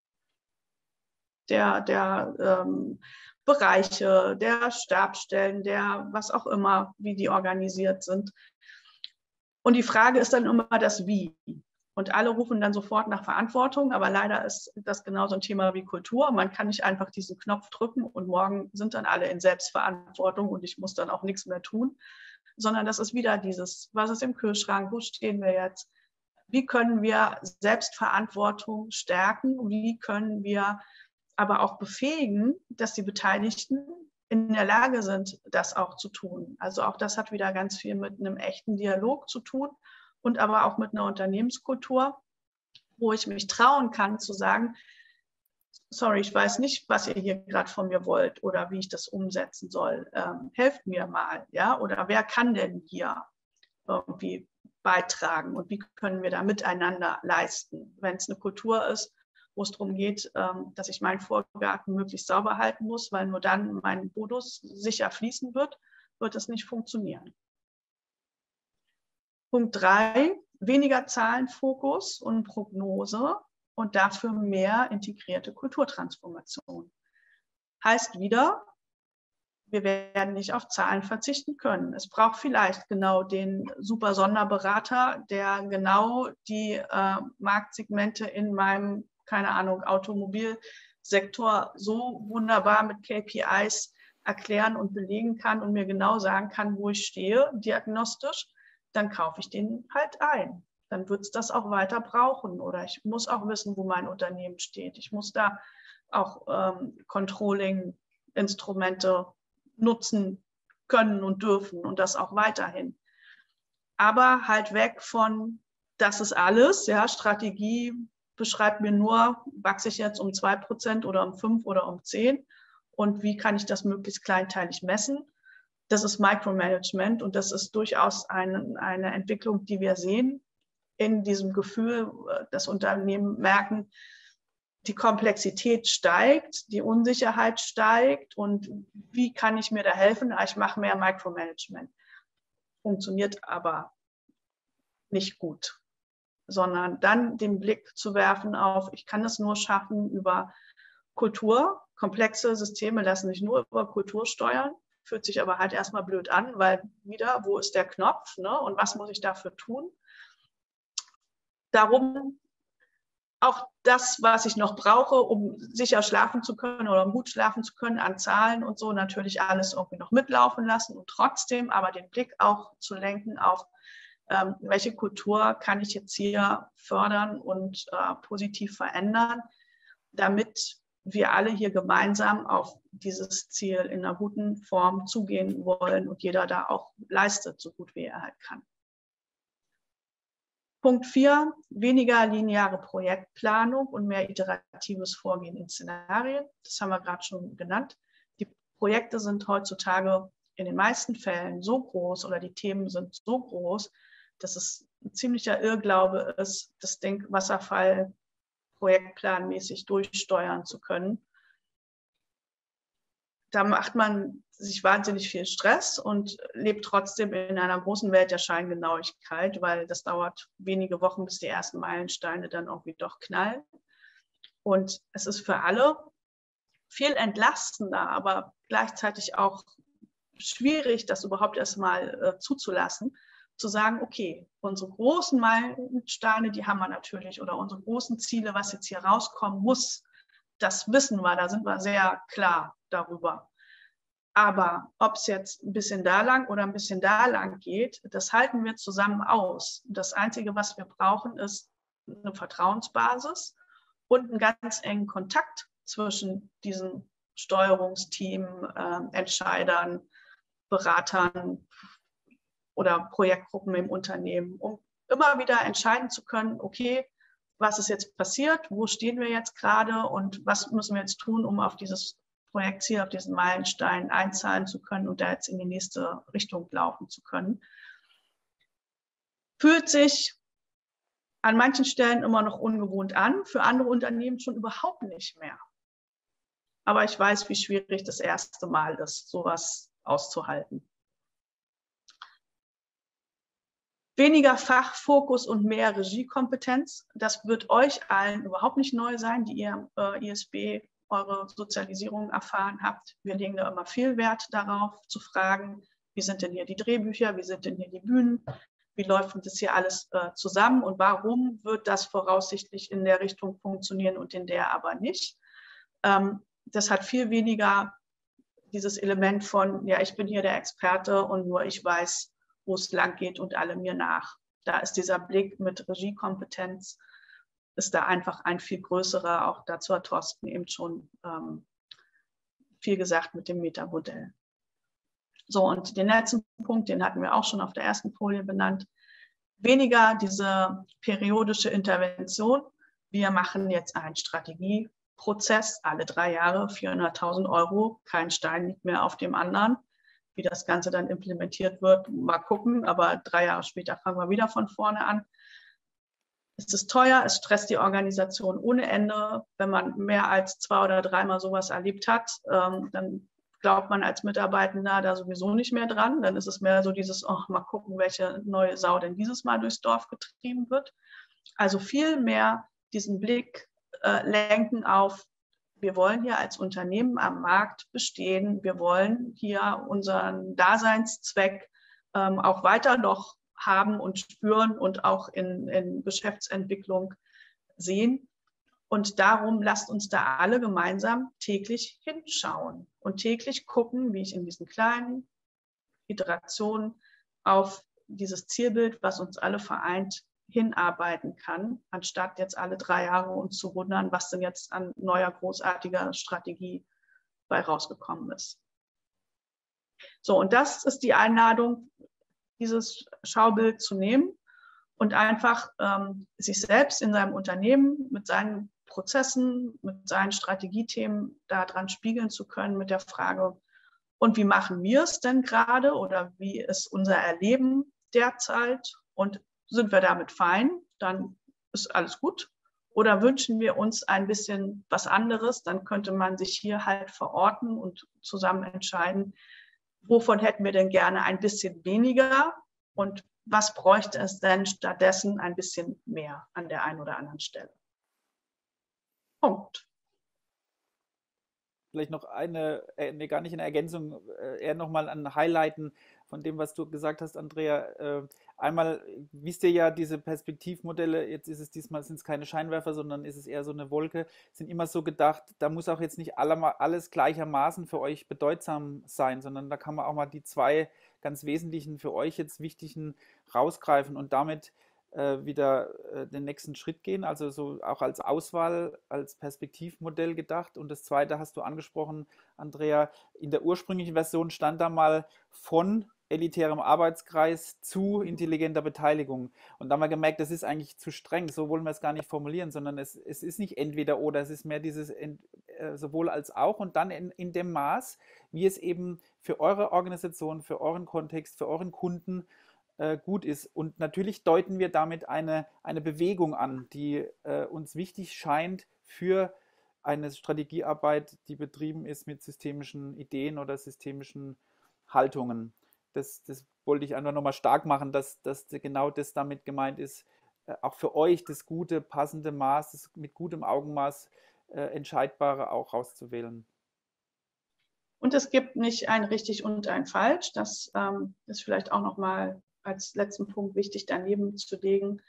der, der ähm, Bereiche, der Stabsstellen, der was auch immer, wie die organisiert sind. Und die Frage ist dann immer das Wie. Und alle rufen dann sofort nach Verantwortung, aber leider ist das genauso ein Thema wie Kultur. Man kann nicht einfach diesen Knopf drücken und morgen sind dann alle in Selbstverantwortung und ich muss dann auch nichts mehr tun, sondern das ist wieder dieses, was ist im Kühlschrank, wo stehen wir jetzt, wie können wir Selbstverantwortung stärken, wie können wir aber auch befähigen, dass die Beteiligten in der Lage sind, das auch zu tun. Also auch das hat wieder ganz viel mit einem echten Dialog zu tun und aber auch mit einer Unternehmenskultur, wo ich mich trauen kann zu sagen, sorry, ich weiß nicht, was ihr hier gerade von mir wollt oder wie ich das umsetzen soll. Ähm, helft mir mal, ja? Oder wer kann denn hier irgendwie beitragen und wie können wir da miteinander leisten? Wenn es eine Kultur ist, wo es darum geht, ähm, dass ich meinen Vorgarten möglichst sauber halten muss, weil nur dann mein Bonus sicher fließen wird, wird es nicht funktionieren. Punkt drei, weniger Zahlenfokus und Prognose und dafür mehr integrierte Kulturtransformation. Heißt wieder, wir werden nicht auf Zahlen verzichten können. Es braucht vielleicht genau den super Sonderberater, der genau die äh, Marktsegmente in meinem, keine Ahnung, Automobilsektor so wunderbar mit K P Is erklären und belegen kann und mir genau sagen kann, wo ich stehe, diagnostisch. Dann kaufe ich den halt ein. Dann wird es das auch weiter brauchen. Oder ich muss auch wissen, wo mein Unternehmen steht. Ich muss da auch ähm, Controlling-Instrumente nutzen können und dürfen und das auch weiterhin. Aber halt weg von, das ist alles. Ja, Strategie beschreibt mir nur, wachse ich jetzt um zwei Prozent oder um fünf oder um zehn und wie kann ich das möglichst kleinteilig messen. Das ist Micromanagement und das ist durchaus eine, eine Entwicklung, die wir sehen in diesem Gefühl, dass Unternehmen merken, die Komplexität steigt, die Unsicherheit steigt und wie kann ich mir da helfen? Ich mache mehr Micromanagement. Funktioniert aber nicht gut, sondern dann den Blick zu werfen auf, ich kann es nur schaffen über Kultur. Komplexe Systeme lassen sich nur über Kultur steuern. Fühlt sich aber halt erstmal blöd an, weil wieder, wo ist der Knopf, ne? Und was muss ich dafür tun? Darum auch das, was ich noch brauche, um sicher schlafen zu können oder um gut schlafen zu können, an Zahlen und so, natürlich alles irgendwie noch mitlaufen lassen und trotzdem aber den Blick auch zu lenken auf, ähm, welche Kultur kann ich jetzt hier fördern und äh, positiv verändern, damit wir alle hier gemeinsam auf dieses Ziel in einer guten Form zugehen wollen und jeder da auch leistet, so gut wie er halt kann. Punkt vier, weniger lineare Projektplanung und mehr iteratives Vorgehen in Szenarien. Das haben wir gerade schon genannt. Die Projekte sind heutzutage in den meisten Fällen so groß oder die Themen sind so groß, dass es ein ziemlicher Irrglaube ist, das Ding Wasserfall projektplanmäßig durchsteuern zu können. Da macht man sich wahnsinnig viel Stress und lebt trotzdem in einer großen Welt der Scheingenauigkeit, weil das dauert wenige Wochen, bis die ersten Meilensteine dann irgendwie doch knallen. Und es ist für alle viel entlastender, aber gleichzeitig auch schwierig, das überhaupt erstmal äh, zuzulassen, zu sagen, okay, unsere großen Meilensteine, die haben wir natürlich, oder unsere großen Ziele, was jetzt hier rauskommen muss, das wissen wir, da sind wir sehr klar darüber. Aber ob es jetzt ein bisschen da lang oder ein bisschen da lang geht, das halten wir zusammen aus. Das Einzige, was wir brauchen, ist eine Vertrauensbasis und einen ganz engen Kontakt zwischen diesem Steuerungsteam, äh, Entscheidern, Beratern oder Projektgruppen im Unternehmen, um immer wieder entscheiden zu können, okay, was ist jetzt passiert, wo stehen wir jetzt gerade und was müssen wir jetzt tun, um auf dieses Projektziel, auf diesen Meilenstein einzahlen zu können und da jetzt in die nächste Richtung laufen zu können. Fühlt sich an manchen Stellen immer noch ungewohnt an, für andere Unternehmen schon überhaupt nicht mehr. Aber ich weiß, wie schwierig das erste Mal ist, sowas auszuhalten. Weniger Fachfokus und mehr Regiekompetenz, das wird euch allen überhaupt nicht neu sein, die ihr äh, I S B eure Sozialisierung erfahren habt. Wir legen da immer viel Wert darauf, zu fragen, wie sind denn hier die Drehbücher, wie sind denn hier die Bühnen, wie läuft das hier alles äh, zusammen und warum wird das voraussichtlich in der Richtung funktionieren und in der aber nicht. Ähm, das hat viel weniger dieses Element von, ja, ich bin hier der Experte und nur ich weiß, wo es lang geht und alle mir nach. Da ist dieser Blick mit Regiekompetenz, ist da einfach ein viel größerer, auch dazu hat Thorsten eben schon ähm, viel gesagt mit dem Metamodell. So, und den letzten Punkt, den hatten wir auch schon auf der ersten Folie benannt, weniger diese periodische Intervention. Wir machen jetzt einen Strategieprozess, alle drei Jahre, vierhunderttausend Euro, kein Stein liegt mehr auf dem anderen. Wie das Ganze dann implementiert wird, mal gucken, aber drei Jahre später fangen wir wieder von vorne an. Es ist teuer, es stresst die Organisation ohne Ende. Wenn man mehr als zwei oder dreimal sowas erlebt hat, ähm, dann glaubt man als Mitarbeitender da sowieso nicht mehr dran. Dann ist es mehr so dieses, oh, mal gucken, welche neue Sau denn dieses Mal durchs Dorf getrieben wird. Also viel mehr diesen Blick äh, lenken auf, wir wollen hier als Unternehmen am Markt bestehen. Wir wollen hier unseren Daseinszweck ähm, auch weiter noch haben und spüren und auch in, in Geschäftsentwicklung sehen. Und darum lasst uns da alle gemeinsam täglich hinschauen und täglich gucken, wie ich in diesen kleinen Iterationen auf dieses Zielbild, was uns alle vereint, hinarbeiten kann, anstatt jetzt alle drei Jahre uns zu wundern, was denn jetzt an neuer, großartiger Strategie bei rausgekommen ist. So, und das ist die Einladung, dieses Schaubild zu nehmen und einfach ähm, sich selbst in seinem Unternehmen mit seinen Prozessen, mit seinen Strategiethemen daran spiegeln zu können mit der Frage, und wie machen wir es denn gerade oder wie ist unser Erleben derzeit und sind wir damit fein, dann ist alles gut. Oder wünschen wir uns ein bisschen was anderes, dann könnte man sich hier halt verorten und zusammen entscheiden, wovon hätten wir denn gerne ein bisschen weniger und was bräuchte es denn stattdessen ein bisschen mehr an der einen oder anderen Stelle. Punkt. Vielleicht noch eine, äh, nee, gar nicht eine Ergänzung, äh, eher nochmal ein Highlighten von dem, was du gesagt hast, Andrea. Äh, einmal wisst ihr ja, diese Perspektivmodelle, jetzt ist es diesmal, sind es keine Scheinwerfer, sondern ist es eher so eine Wolke, sind immer so gedacht, da muss auch jetzt nicht alle, alles gleichermaßen für euch bedeutsam sein, sondern da kann man auch mal die zwei ganz wesentlichen, für euch jetzt wichtigen rausgreifen und damit äh, wieder äh, den nächsten Schritt gehen, also so auch als Auswahl, als Perspektivmodell gedacht. Und das zweite hast du angesprochen, Andrea, in der ursprünglichen Version stand da mal von elitärem Arbeitskreis zu intelligenter Beteiligung. Und da haben wir gemerkt, das ist eigentlich zu streng, so wollen wir es gar nicht formulieren, sondern es, es ist nicht entweder oder, es ist mehr dieses ent, äh, sowohl als auch und dann in, in dem Maß, wie es eben für eure Organisation, für euren Kontext, für euren Kunden äh, gut ist. Und natürlich deuten wir damit eine, eine Bewegung an, die äh, uns wichtig scheint für eine Strategiearbeit, die betrieben ist mit systemischen Ideen oder systemischen Haltungen. Das, das wollte ich einfach nochmal stark machen, dass, dass genau das damit gemeint ist, äh, auch für euch das gute, passende Maß, das mit gutem Augenmaß äh, Entscheidbare auch rauszuwählen. Und es gibt nicht ein richtig und ein falsch. Das ähm, ist vielleicht auch nochmal als letzten Punkt wichtig daneben zu legen.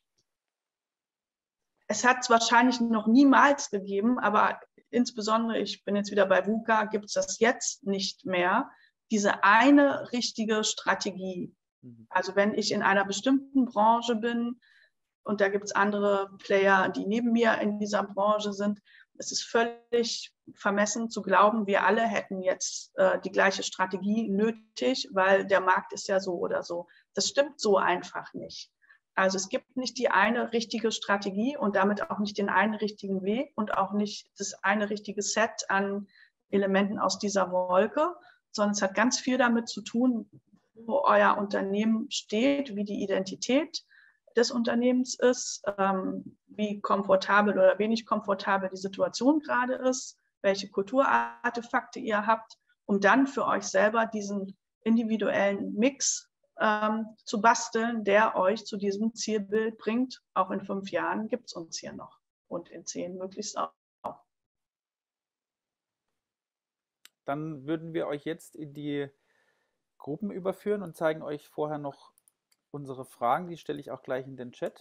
Es hat es wahrscheinlich noch niemals gegeben, aber insbesondere, ich bin jetzt wieder bei VUCA, gibt es das jetzt nicht mehr, diese eine richtige Strategie. Also wenn ich in einer bestimmten Branche bin und da gibt es andere Player, die neben mir in dieser Branche sind, es ist völlig vermessen zu glauben, wir alle hätten jetzt äh, die gleiche Strategie nötig, weil der Markt ist ja so oder so. Das stimmt so einfach nicht. Also es gibt nicht die eine richtige Strategie und damit auch nicht den einen richtigen Weg und auch nicht das eine richtige Set an Elementen aus dieser Wolke, sondern es hat ganz viel damit zu tun, wo euer Unternehmen steht, wie die Identität des Unternehmens ist, ähm, wie komfortabel oder wenig komfortabel die Situation gerade ist, welche Kulturartefakte ihr habt, um dann für euch selber diesen individuellen Mix ähm, zu basteln, der euch zu diesem Zielbild bringt. Auch in fünf Jahren gibt es uns hier noch und in zehn möglichst auch. Dann würden wir euch jetzt in die Gruppen überführen und zeigen euch vorher noch unsere Fragen. Die stelle ich auch gleich in den Chat.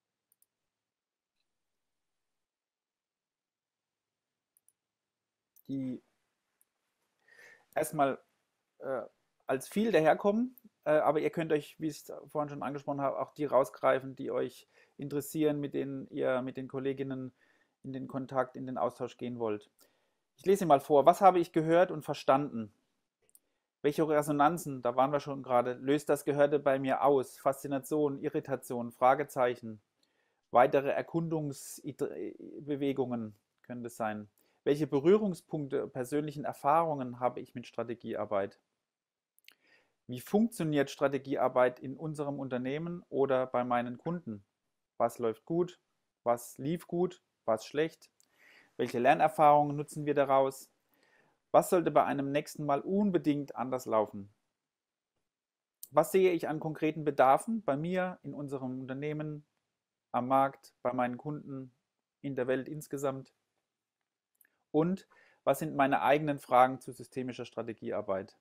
Die erstmal äh, als viel daherkommen, äh, aber ihr könnt euch, wie ich es vorhin schon angesprochen habe, auch die rausgreifen, die euch interessieren, mit denen ihr mit den Kolleginnen in den Kontakt, in den Austausch gehen wollt. Ich lese mal vor. Was habe ich gehört und verstanden? Welche Resonanzen, da waren wir schon gerade, löst das Gehörte bei mir aus? Faszination, Irritation, Fragezeichen, weitere Erkundungsbewegungen können das sein. Welche Berührungspunkte, persönlichen Erfahrungen habe ich mit Strategiearbeit? Wie funktioniert Strategiearbeit in unserem Unternehmen oder bei meinen Kunden? Was läuft gut? Was lief gut? Was schlecht? Welche Lernerfahrungen nutzen wir daraus? Was sollte bei einem nächsten Mal unbedingt anders laufen? Was sehe ich an konkreten Bedarfen bei mir, in unserem Unternehmen, am Markt, bei meinen Kunden, in der Welt insgesamt? Und was sind meine eigenen Fragen zu systemischer Strategiearbeit?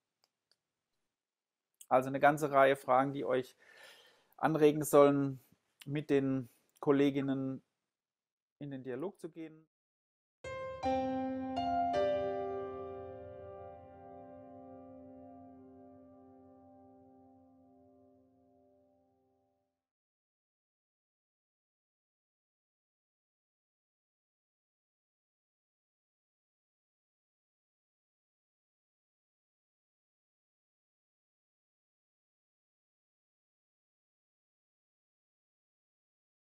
Also eine ganze Reihe Fragen, die euch anregen sollen, mit den Kolleginnen in den Dialog zu gehen.